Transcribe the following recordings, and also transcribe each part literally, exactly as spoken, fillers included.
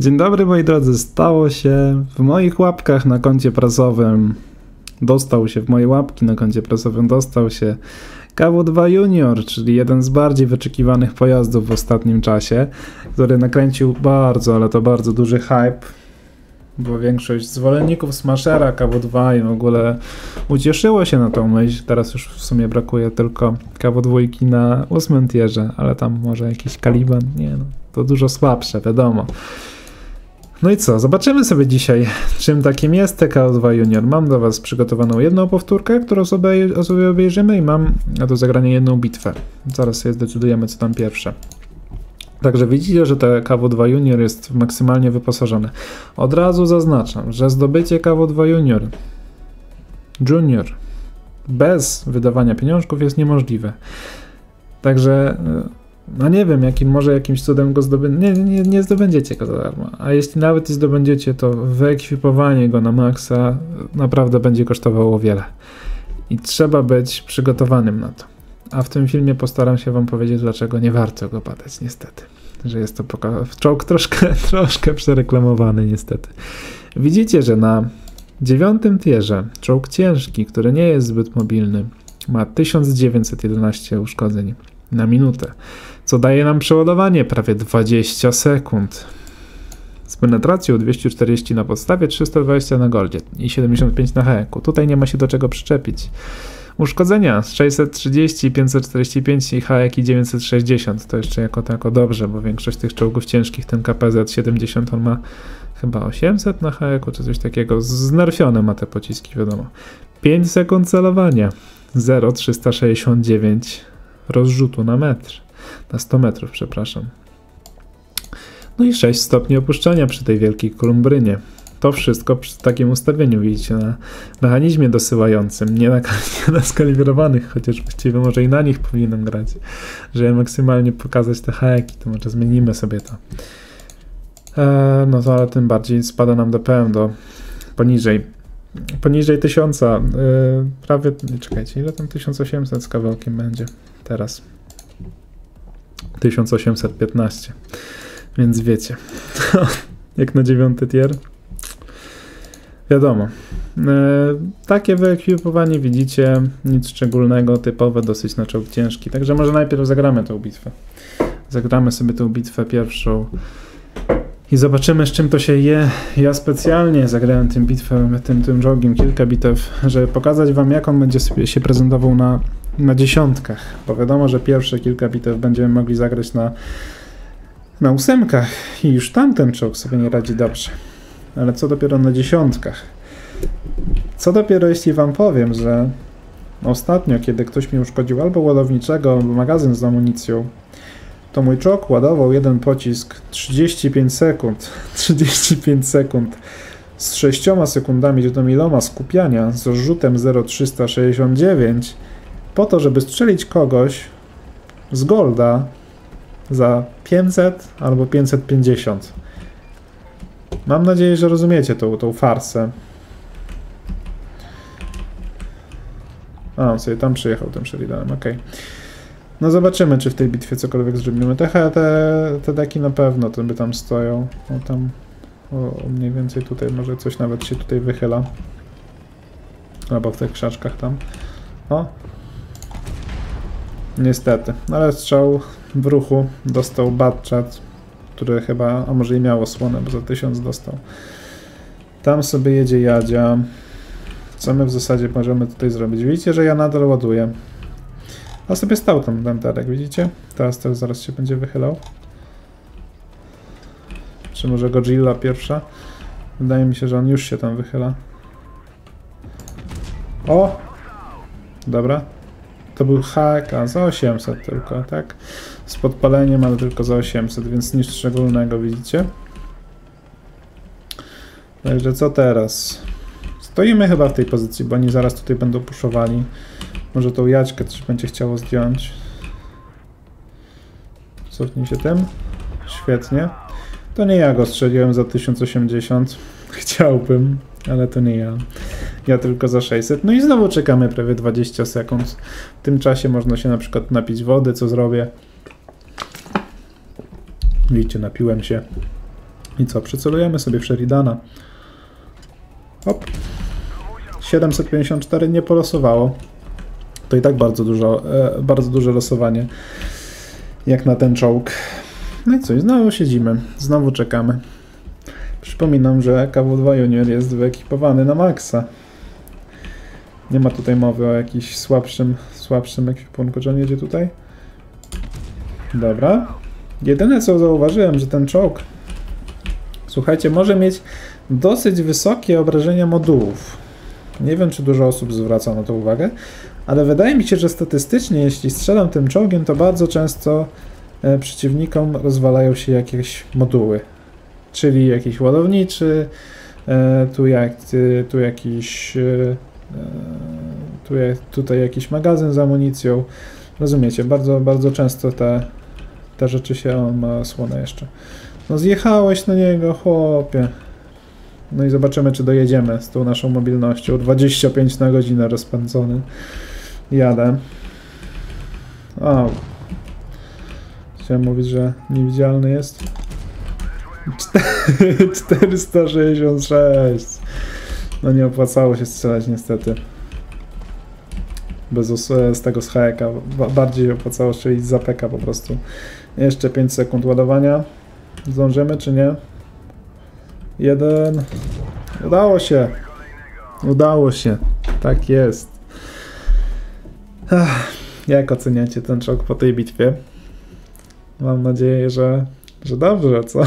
Dzień dobry moi drodzy, stało się w moich łapkach na koncie prasowym, dostał się w moje łapki na koncie prasowym, dostał się K W dwa Junior, czyli jeden z bardziej wyczekiwanych pojazdów w ostatnim czasie, który nakręcił bardzo, ale to bardzo duży hype, bo większość zwolenników Smashera K W dwa i w ogóle ucieszyło się na tą myśl. Teraz już w sumie brakuje tylko K W dwa na ósmym tierze, ale tam może jakiś Caliban, nie no, to dużo słabsze, wiadomo. No i co, zobaczymy sobie dzisiaj, czym takim jest T K W dwa Junior. Mam dla was przygotowaną jedną powtórkę, którą sobie, sobie obejrzymy i mam do zagrania jedną bitwę. Zaraz sobie zdecydujemy, co tam pierwsze. Także widzicie, że te K W dwa Junior jest maksymalnie wyposażone. Od razu zaznaczam, że zdobycie K W dwa Junior Junior bez wydawania pieniążków jest niemożliwe. Także no nie wiem, jakim może jakimś cudem go zdobędziecie. Nie, nie, nie zdobędziecie go za darmo. A jeśli nawet i zdobędziecie, to wyekwipowanie go na maksa naprawdę będzie kosztowało wiele. I trzeba być przygotowanym na to. A w tym filmie postaram się wam powiedzieć, dlaczego nie warto go badać, niestety. Że jest to czołg troszkę, troszkę przereklamowany, niestety. Widzicie, że na dziewiątym tierze czołg ciężki, który nie jest zbyt mobilny, ma tysiąc dziewięćset jedenaście uszkodzeń na minutę, co daje nam przeładowanie prawie dwadzieścia sekund. Z penetracją dwieście czterdzieści na podstawie, trzysta dwadzieścia na goldzie i siedemdziesiąt pięć na heku. Tutaj nie ma się do czego przyczepić. Uszkodzenia sześćset trzydzieści, pięćset czterdzieści pięć i heki dziewięćset sześćdziesiąt. To jeszcze jako tako dobrze, bo większość tych czołgów ciężkich, ten K P Z siedemdziesiąt, on ma chyba osiemset na heku, czy coś takiego. Znerfione ma te pociski, wiadomo. pięć sekund celowania. zero przecinek trzysta sześćdziesiąt dziewięć rozrzutu na metr. Na sto metrów, przepraszam. No i sześć stopni opuszczania przy tej wielkiej kolumbrynie. To wszystko przy takim ustawieniu, widzicie, na mechanizmie dosyłającym, nie na, nie na skalibrowanych, chociaż właściwie może i na nich powinienem grać, żeby maksymalnie pokazać te heki, to może zmienimy sobie to. Eee, no to ale tym bardziej spada nam D P M do poniżej, poniżej tysiąca, eee, prawie, czekajcie, ile tam tysiąc osiemset z kawałkiem będzie teraz? tysiąc osiemset piętnaście, więc wiecie, jak na dziewiąty tier. Wiadomo, e, takie wyekwipowanie widzicie, nic szczególnego, typowe dosyć na czołg ciężki, także może najpierw zagramy tą bitwę. Zagramy sobie tą bitwę pierwszą i zobaczymy, z czym to się je. Ja specjalnie zagrałem tym bitwę, tym, tym czołgiem kilka bitew, żeby pokazać wam, jak on będzie sobie się prezentował na, na dziesiątkach, bo wiadomo, że pierwsze kilka bitew będziemy mogli zagrać na, na ósemkach i już tamten czołg sobie nie radzi dobrze. Ale co dopiero na dziesiątkach? Co dopiero jeśli wam powiem, że ostatnio, kiedy ktoś mi uszkodził albo ładowniczego, albo magazyn z amunicją, to mój czołg ładował jeden pocisk trzydzieści pięć sekund. trzydzieści pięć sekund z sześcioma sekundami, czy to iloma skupiania, z rozrzutem zero przecinek trzysta sześćdziesiąt dziewięć, po to, żeby strzelić kogoś z golda za pięćset albo pięćset pięćdziesiąt. Mam nadzieję, że rozumiecie tą, tą farsę. A, on sobie tam przyjechał tym Sheridanem, okej. Okay. No zobaczymy, czy w tej bitwie cokolwiek zrobimy. Te, te, te deki na pewno to by tam stoją. O, tam o, mniej więcej tutaj może coś nawet się tutaj wychyla. Albo w tych krzaczkach tam. O! Niestety, ale strzał w ruchu dostał Batchat, które chyba, a może i miało słonę, bo za tysiąc dostał. Tam sobie jedzie Jadzia. Co my w zasadzie możemy tutaj zrobić? Widzicie, że ja nadal ładuję. A sobie stał tam ten tarek, widzicie? Teraz też zaraz się będzie wychylał. Czy może Godzilla pierwsza? Wydaje mi się, że on już się tam wychyla. O! Dobra. To był hak, a za osiemset tylko, tak? Z podpaleniem, ale tylko za osiemset, więc nic szczególnego, widzicie? Także co teraz? Stoimy chyba w tej pozycji, bo oni zaraz tutaj będą puszowali. Może tą Jaćkę coś będzie chciało zdjąć. Cofnij się tym. Świetnie. To nie ja go strzeliłem za tysiąc osiemdziesiąt. Chciałbym, ale to nie ja. Ja tylko za sześćset. No i znowu czekamy prawie dwadzieścia sekund. W tym czasie można się na przykład napić wody, co zrobię. Widzicie, napiłem się. I co? Przycelujemy sobie w Sheridana. Hop. siedemset pięćdziesiąt cztery nie polosowało. To i tak bardzo dużo, e, bardzo duże losowanie. Jak na ten czołg. No i co? Znowu siedzimy. Znowu czekamy. Przypominam, że K W dwa Junior jest wyekipowany na maksa. Nie ma tutaj mowy o jakimś słabszym, słabszym ekwipunku. Czy on jedzie tutaj? Dobra. Jedyne co zauważyłem, że ten czołg, słuchajcie, może mieć dosyć wysokie obrażenia modułów. Nie wiem, czy dużo osób zwraca na to uwagę, ale wydaje mi się, że statystycznie, jeśli strzelam tym czołgiem, to bardzo często e, przeciwnikom rozwalają się jakieś moduły. Czyli jakiś ładowniczy, e, tu, jak, e, tu jakiś, e, tu, tutaj jakiś magazyn z amunicją. Rozumiecie, bardzo, bardzo często te, te rzeczy się... On ma słonę jeszcze. No zjechałeś na niego, chłopie. No i zobaczymy, czy dojedziemy z tą naszą mobilnością. dwadzieścia pięć na godzinę rozpędzony. Jadę. O. Chciałem mówić, że niewidzialny jest. czterysta sześćdziesiąt sześć. No nie opłacało się strzelać niestety. Bez z tego z heka. Bardziej opłacało strzelić z zapeka po prostu. Jeszcze pięć sekund ładowania. Zdążymy czy nie? Jeden. Udało się. Udało się. Tak jest. Ach, jak oceniacie ten czołg po tej bitwie? Mam nadzieję, że, że dobrze, co?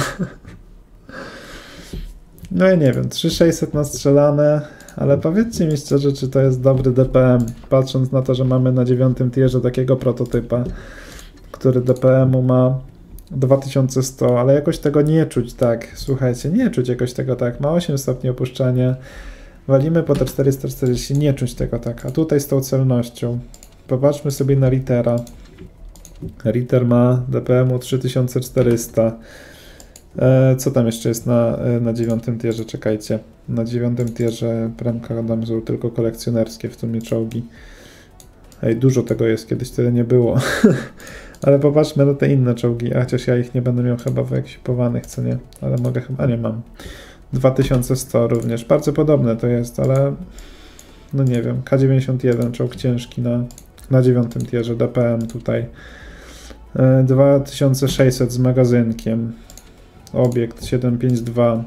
No ja nie wiem, trzy tysiące sześćset nastrzelane, ale powiedzcie mi szczerze, czy to jest dobry D P M, patrząc na to, że mamy na dziewiątym tierze takiego prototypa, który D P M-u ma dwa tysiące sto, ale jakoś tego nie czuć tak, słuchajcie, nie czuć jakoś tego tak, ma osiem stopni opuszczania, walimy po te czterysta czterdzieści, nie czuć tego tak, a tutaj z tą celnością, popatrzmy sobie na Rittera, Ritter ma D P M-u trzy tysiące czterysta, e, co tam jeszcze jest na, na dziewiątym tierze, czekajcie, na dziewiątym tierze premka tam są tylko kolekcjonerskie w sumie czołgi, ej, dużo tego jest, kiedyś tyle nie było. Ale popatrzmy na te inne czołgi, a chociaż ja ich nie będę miał chyba wyekwipowanych, co nie, ale mogę chyba, a nie mam. dwa tysiące sto również, bardzo podobne to jest, ale no nie wiem, K dziewięćdziesiąt jeden, czołg ciężki na, na dziewiątym tierze, D P M tutaj, e, dwa tysiące sześćset z magazynkiem, obiekt siedem pięć dwa,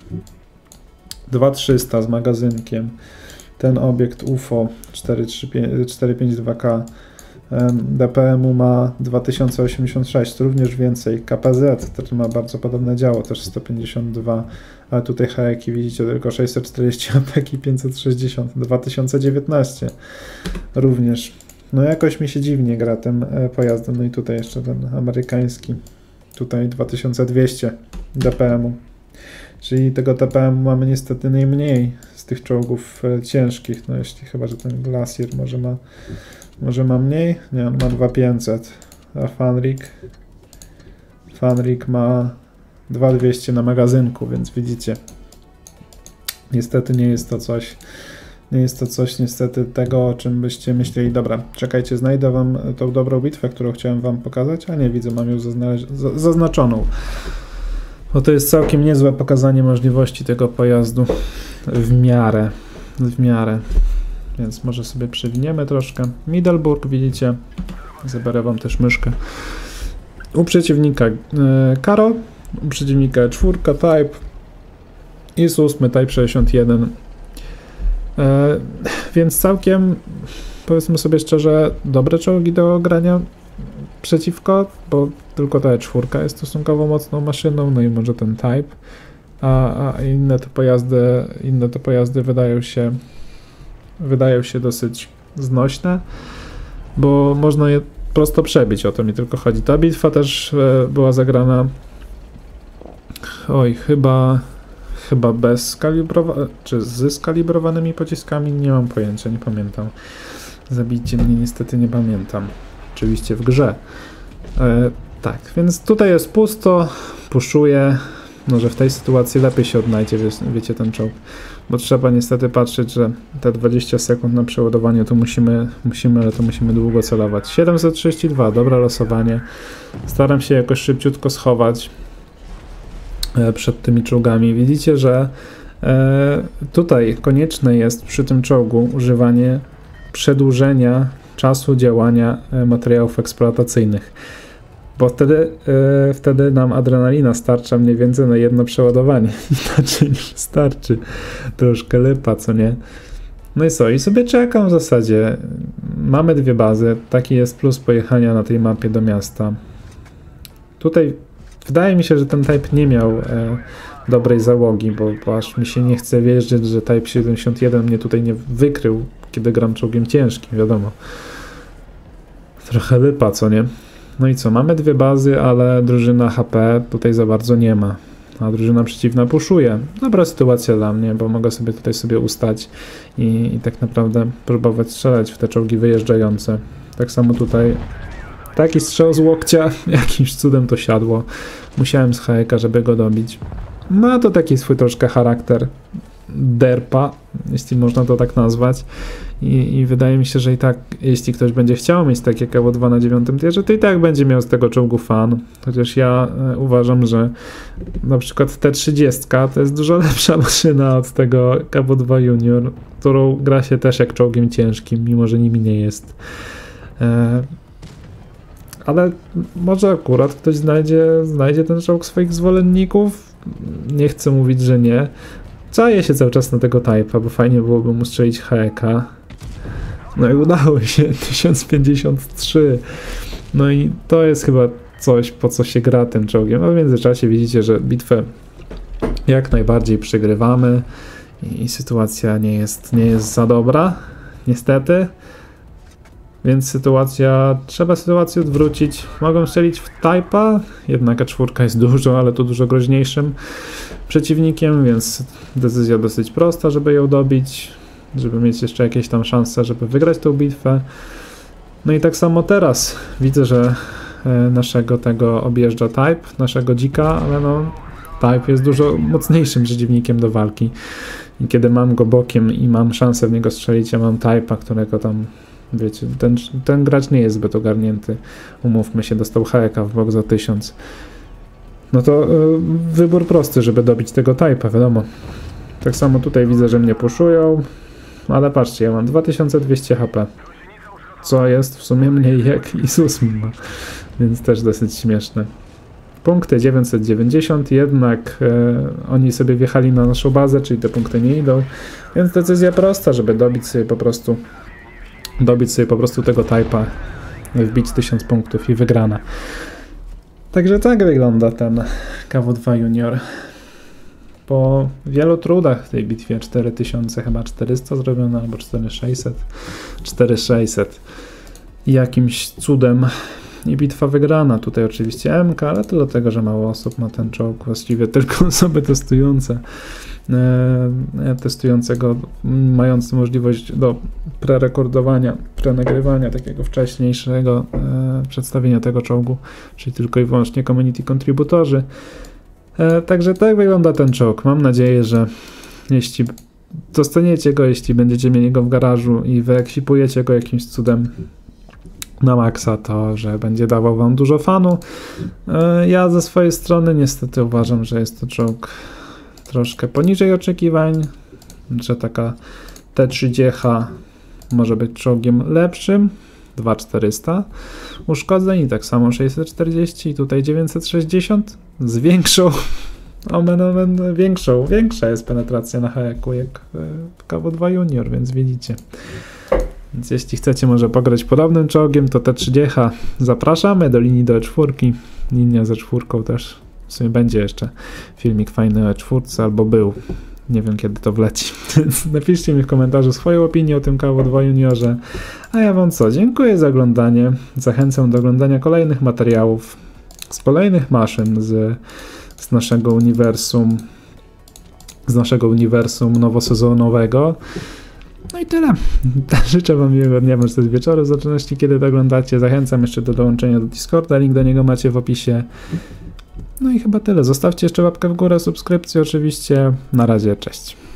dwa tysiące trzysta z magazynkiem, ten obiekt U F O cztery pięć dwa K, D P M-u ma dwa tysiące osiemdziesiąt sześć, również więcej. K P Z, który ma bardzo podobne działo, też sto pięćdziesiąt dwa, ale tutaj heki widzicie tylko sześćset czterdzieści, a peki pięćset sześćdziesiąt, dwa tysiące dziewiętnaście również. No jakoś mi się dziwnie gra tym pojazdem, no i tutaj jeszcze ten amerykański, tutaj dwa tysiące dwieście D P M-u, czyli tego D P M mamy niestety najmniej z tych czołgów ciężkich, no jeśli chyba, że ten Glacier może ma Może ma mniej? Nie, on ma dwa tysiące pięćset, a Fanrik Fanrik ma dwa tysiące dwieście na magazynku, więc widzicie, niestety nie jest to coś nie jest to coś niestety tego, o czym byście myśleli. Dobra, czekajcie, znajdę wam tą dobrą bitwę, którą chciałem wam pokazać, a nie widzę, mam ją zaznaczoną, bo to jest całkiem niezłe pokazanie możliwości tego pojazdu w miarę, w miarę. Więc może sobie przewiniemy troszkę. Middelburg, widzicie. Zabiorę wam też myszkę. U przeciwnika e, Karo, u przeciwnika czwórka Type i z ósmy Type sześćdziesiąt jeden. E, więc całkiem, powiedzmy sobie szczerze, dobre czołgi do grania przeciwko, bo tylko ta czwórka jest stosunkowo mocną maszyną, no i może ten Type, a, a inne te pojazdy, inne te pojazdy wydają się wydają się dosyć znośne, bo można je prosto przebić, o to mi tylko chodzi. Ta bitwa też e, była zagrana oj, chyba chyba bez skalibrowa- czy z skalibrowanymi pociskami, nie mam pojęcia, nie pamiętam. Zabijcie mnie, niestety nie pamiętam. Oczywiście w grze. E, tak, więc tutaj jest pusto, puszuję. Może w tej sytuacji lepiej się odnajdzie, wie, wiecie, ten czołg. Bo trzeba niestety patrzeć, że te dwadzieścia sekund na przeładowanie to musimy, musimy, ale to musimy długo celować. siedemset trzydzieści dwa, dobre losowanie. Staram się jakoś szybciutko schować. przed tymi czołgami. Widzicie, że tutaj konieczne jest przy tym czołgu używanie przedłużenia czasu działania materiałów eksploatacyjnych, bo wtedy, wtedy nam adrenalina starcza mniej więcej na jedno przeładowanie, inaczej niż starczy. Troszkę lipa, co nie? No i co? I sobie czekam w zasadzie. Mamy dwie bazy, taki jest plus pojechania na tej mapie do miasta. Tutaj wydaje mi się, że ten Type nie miał e, dobrej załogi, bo, bo aż mi się nie chce wierzyć, że Type siedemdziesiąt jeden mnie tutaj nie wykrył, kiedy gram czołgiem ciężkim, wiadomo. Trochę lipa, co nie? No i co? Mamy dwie bazy, ale drużyna H P tutaj za bardzo nie ma. A drużyna przeciwna puszuje. Dobra sytuacja dla mnie, bo mogę sobie tutaj sobie ustać i, i tak naprawdę próbować strzelać w te czołgi wyjeżdżające. Tak samo tutaj taki strzał z łokcia, jakimś cudem to siadło. Musiałem z hajeka, żeby go dobić. Ma to taki swój troszkę charakter derpa, jeśli można to tak nazwać. I, I wydaje mi się, że i tak, jeśli ktoś będzie chciał mieć takie K W dwa na dziewiątym tierze, to i tak będzie miał z tego czołgu fan. Chociaż ja e, uważam, że na przykład T trzydzieści to jest dużo lepsza maszyna od tego K W dwa Junior, którą gra się też jak czołgiem ciężkim, mimo że nimi nie jest. E, ale może akurat ktoś znajdzie, znajdzie ten czołg swoich zwolenników. Nie chcę mówić, że nie. Czaję się cały czas na tego Type'a, bo fajnie byłoby mu strzelić hajeka. No i udało się, tysiąc pięćdziesiąt trzy. No i to jest chyba coś, po co się gra tym czołgiem. A w międzyczasie widzicie, że bitwę jak najbardziej przegrywamy i sytuacja nie jest, nie jest za dobra, niestety. Więc sytuacja, trzeba sytuację odwrócić. Mogą strzelić w Type'a, jednak A cztery jest dużo, ale to dużo groźniejszym przeciwnikiem, więc decyzja dosyć prosta, żeby ją dobić, żeby mieć jeszcze jakieś tam szanse, żeby wygrać tą bitwę. No i tak samo teraz widzę, że naszego tego objeżdża Type, naszego dzika, ale no Type jest dużo mocniejszym przeciwnikiem do walki. I kiedy mam go bokiem i mam szansę w niego strzelić, ja mam Type'a, którego tam, wiecie, ten, ten gracz nie jest zbyt ogarnięty. Umówmy się, dostał hajeka w bok za tysiąc. No to y, wybór prosty, żeby dobić tego Type'a, wiadomo. Tak samo tutaj widzę, że mnie puszują, ale patrzcie, ja mam dwa tysiące dwieście H P, co jest w sumie mniej jak i z ósmym, no. Więc też dosyć śmieszne. Punkty dziewięćset dziewięćdziesiąt, jednak e, oni sobie wjechali na naszą bazę, czyli te punkty nie idą, więc decyzja prosta, żeby dobić sobie po prostu dobić sobie po prostu tego Type'a, wbić tysiąc punktów i wygrana. Także tak wygląda ten K W dwa Junior. Po wielu trudach w tej bitwie, cztery tysiące chyba czterysta zrobione, albo cztery tysiące sześćset, cztery tysiące sześćset i jakimś cudem i bitwa wygrana. Tutaj oczywiście M K, ale to dlatego, że mało osób ma ten czołg, właściwie tylko osoby testujące, e, testującego, mające możliwość do prerekordowania, prenagrywania takiego wcześniejszego e, przedstawienia tego czołgu, czyli tylko i wyłącznie community contributorzy. E, także tak wygląda ten czołg. Mam nadzieję, że jeśli dostaniecie go, jeśli będziecie mieli go w garażu i wyekwipujecie go jakimś cudem na maksa, to że będzie dawał wam dużo fanu. E, ja ze swojej strony niestety uważam, że jest to czołg troszkę poniżej oczekiwań, że taka T trzydzieści może być czołgiem lepszym, dwa tysiące czterysta uszkodzeń i tak samo sześćset czterdzieści i tutaj dziewięćset sześćdziesiąt z większą, omen, omen, większą, większa jest penetracja na hajaku jak w K W dwa Junior, więc widzicie. Więc jeśli chcecie może pograć podobnym czołgiem, to T trzydzieści zapraszamy do linii do E cztery, linia ze czwórką też, w sumie będzie jeszcze filmik fajny o E cztery, albo był. Nie wiem, kiedy to wleci. Więc napiszcie mi w komentarzu swoją opinię o tym K W dwa Juniorze. A ja wam co? Dziękuję za oglądanie. Zachęcam do oglądania kolejnych materiałów z kolejnych maszyn z, z naszego uniwersum z naszego uniwersum nowosezonowego. No i tyle. Życzę wam miłego dnia, bądź też wieczoru, w zależności kiedy to oglądacie. Zachęcam jeszcze do dołączenia do Discorda, link do niego macie w opisie. No i chyba tyle. Zostawcie jeszcze łapkę w górę, subskrypcję oczywiście. Na razie, cześć.